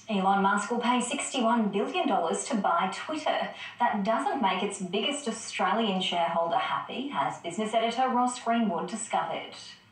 Elon Musk will pay $61 billion to buy Twitter. That doesn't make its biggest Australian shareholder happy, as business editor Ross Greenwood discovered.